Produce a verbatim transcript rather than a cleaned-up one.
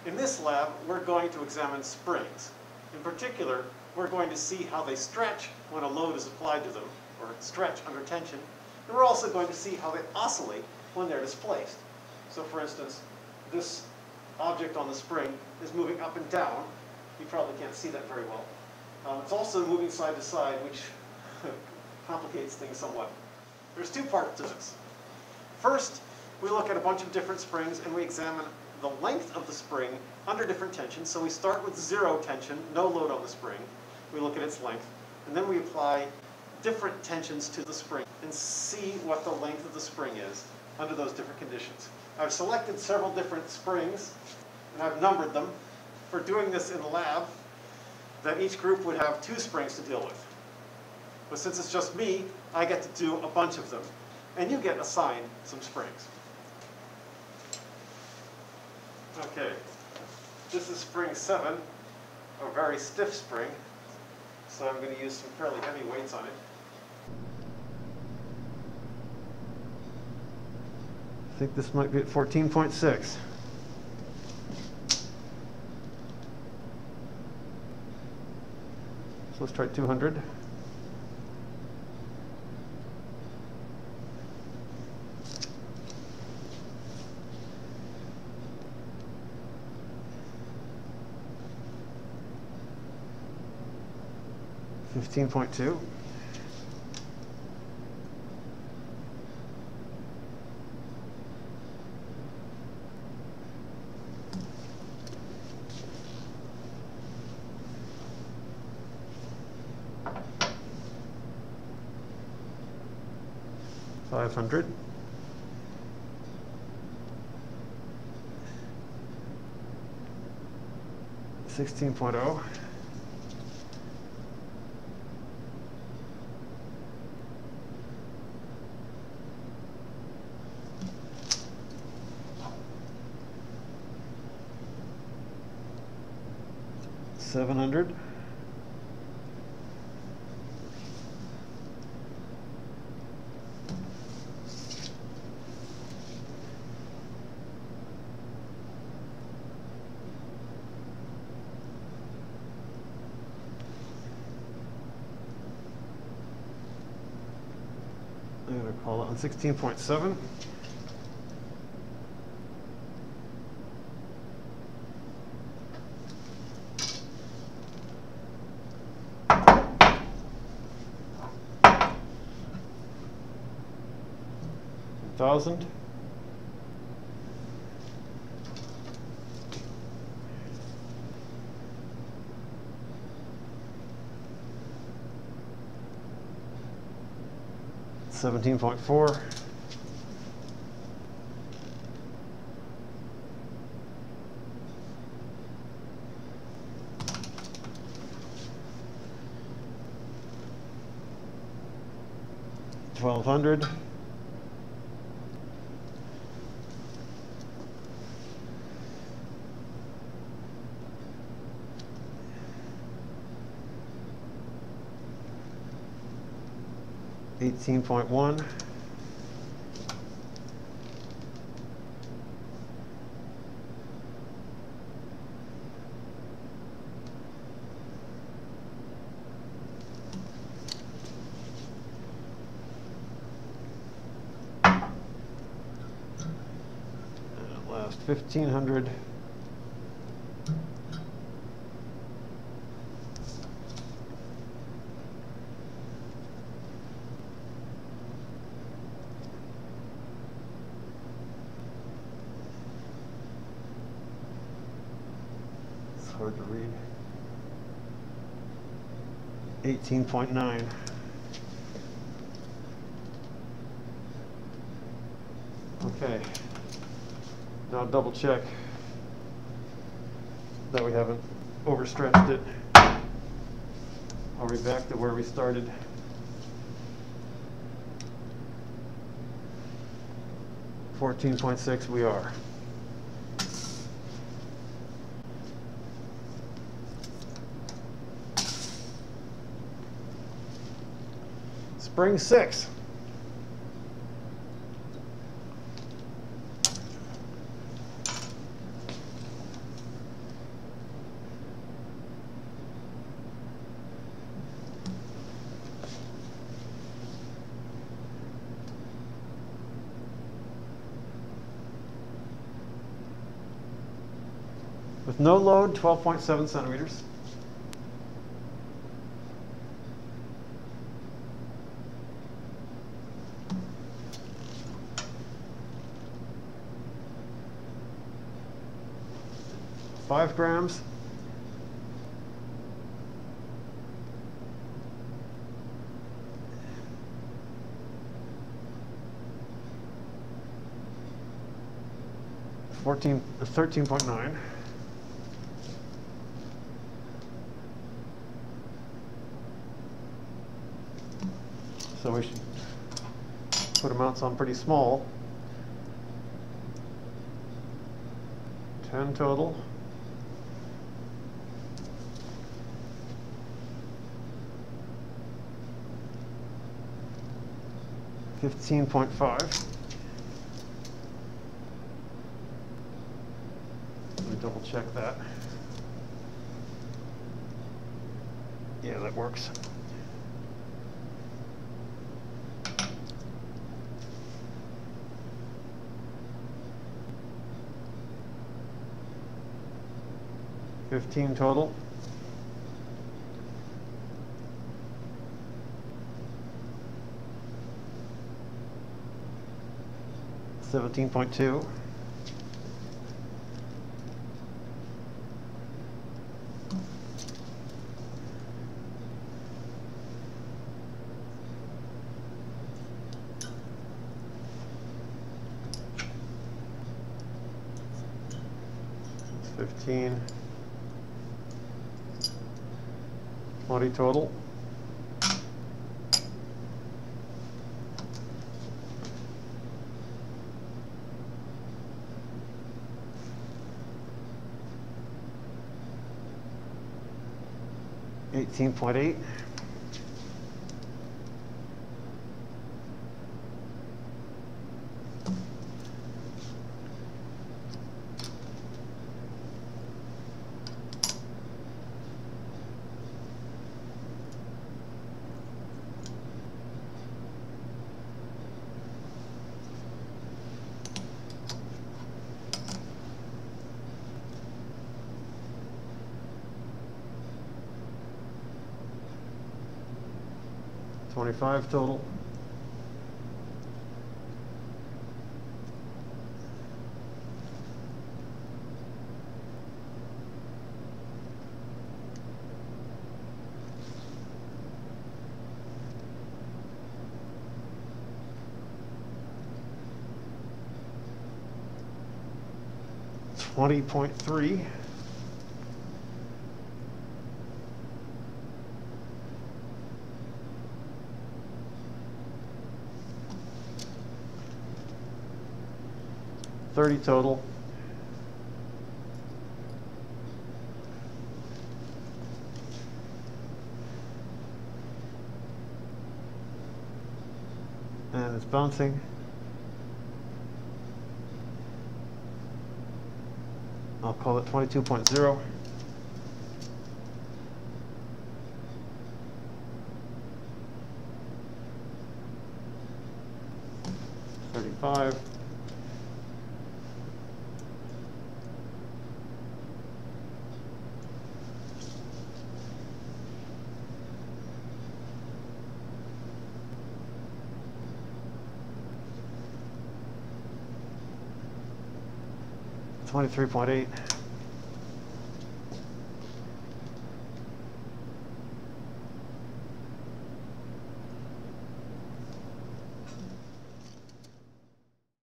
In this lab, we're going to examine springs. In particular, we're going to see how they stretch when a load is applied to them, or stretch under tension. And we're also going to see how they oscillate when they're displaced. So for instance, this object on the spring is moving up and down. You probably can't see that very well. Um, it's also moving side to side, which complicates things somewhat. There's two parts to this. First, we look at a bunch of different springs and we examine the length of the spring under different tensions. So we start with zero tension, no load on the spring. We look at its length, and then we apply different tensions to the spring and see what the length of the spring is under those different conditions. I've selected several different springs and I've numbered them. For doing this in the lab, then each group would have two springs to deal with. But since it's just me, I get to do a bunch of them, and you get assigned some springs. Okay, this is spring seven, a very stiff spring, so I'm going to use some fairly heavy weights on it. I think this might be at fourteen point six. So let's try two hundred. fifteen point two. five hundred. sixteen point oh. seven hundred. I'm going to call it on sixteen point seven. Thousand. Seventeen point four. Twelve hundred. eighteen point one. And at last, fifteen hundred. Hard to read. eighteen point nine. Okay. Now double check that we haven't overstretched it. Are we back to where we started? fourteen point six we are. Spring six. With no load, twelve point seven centimeters. Five grams. Fourteen, thirteen point nine. So we should put amounts on pretty small. ten total. fifteen point five. Let me double check that. Yeah, that works. fifteen total. seventeen point two. fifteen. twenty total. eighteen point eight. twenty-five total. twenty point three. thirty total. And it's bouncing. I'll call it twenty-two point zero. thirty-five. twenty-three point eight.